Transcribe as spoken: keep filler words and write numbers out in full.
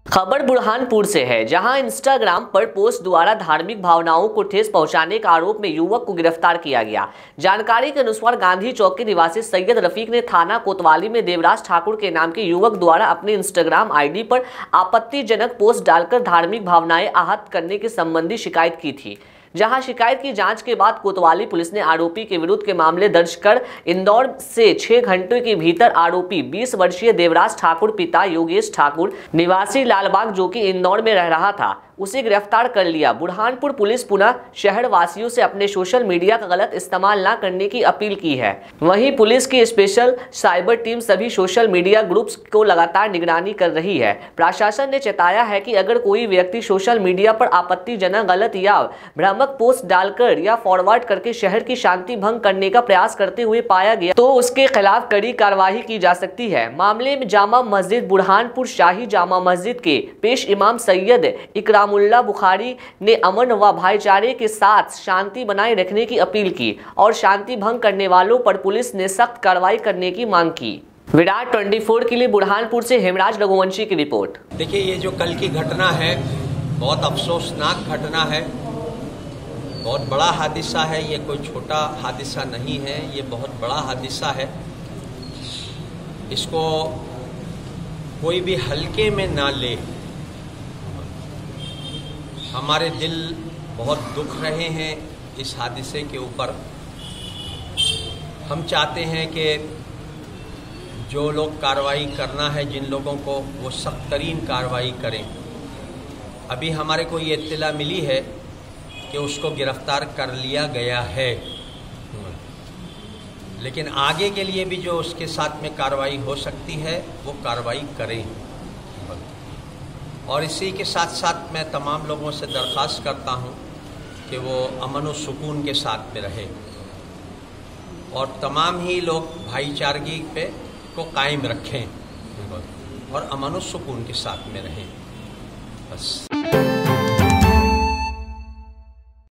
खबर बुरहानपुर से है, जहां इंस्टाग्राम पर पोस्ट द्वारा धार्मिक भावनाओं को ठेस पहुंचाने के आरोप में युवक को गिरफ्तार किया गया। जानकारी के अनुसार गांधी चौक के निवासी सैयद रफीक ने थाना कोतवाली में देवराज ठाकुर के नाम के युवक द्वारा अपने इंस्टाग्राम आईडी पर आपत्तिजनक पोस्ट डालकर धार्मिक भावनाएं आहत करने के संबंधी शिकायत की थी। जहां शिकायत की जांच के बाद कोतवाली पुलिस ने आरोपी के विरुद्ध के मामले दर्ज कर इंदौर से छह घंटे के भीतर आरोपी बीस वर्षीय देवराज ठाकुर पिता योगेश ठाकुर निवासी लालबाग जो कि इंदौर में रह रहा था उसे गिरफ्तार कर लिया। बुरहानपुर पुलिस पुनः शहर वासियों से अपने सोशल मीडिया का गलत इस्तेमाल न करने की अपील की है। वहीं पुलिस की स्पेशल साइबर टीम सभी सोशल मीडिया ग्रुप्स को लगातार निगरानी कर रही है। प्रशासन ने चेताया है कि अगर कोई व्यक्ति सोशल मीडिया पर आपत्तिजनक, गलत या भ्रामक पोस्ट डालकर या फॉरवर्ड करके शहर की शांति भंग करने का प्रयास करते हुए पाया गया तो उसके खिलाफ कड़ी कार्रवाई की जा सकती है। मामले में जामा मस्जिद बुरहानपुर शाही जामा मस्जिद के पेश इमाम सैयद इकराम मुल्ला बुखारी ने अमन व भाईचारे के साथ शांति बनाए रखने की अपील की और शांति भंग करने वालों पर पुलिस ने सख्त कार्रवाई करने की मांग की। विराट चौबीस के लिए बुरहानपुर से हेमराज रघुवंशी की रिपोर्ट। देखिए, ये जो कल की घटना है बहुत अफसोसनाक घटना है, बहुत बड़ा हादसा है। ये कोई छोटा हादसा नहीं है, ये बहुत बड़ा हादसा है। इसको कोई भी हल्के में ना ले। हमारे दिल बहुत दुख रहे हैं इस हादसे के ऊपर। हम चाहते हैं कि जो लोग कार्रवाई करना है, जिन लोगों को, वो सख्त तरीन कार्रवाई करें। अभी हमारे को ये इत्तला मिली है कि उसको गिरफ्तार कर लिया गया है, लेकिन आगे के लिए भी जो उसके साथ में कार्रवाई हो सकती है वो कार्रवाई करें। और इसी के साथ साथ मैं तमाम लोगों से दरख्वास्त करता हूं कि वो अमन और सुकून के साथ में रहे और तमाम ही लोग भाईचारगी पे को कायम रखें और अमन और सुकून के साथ में रहें। बस।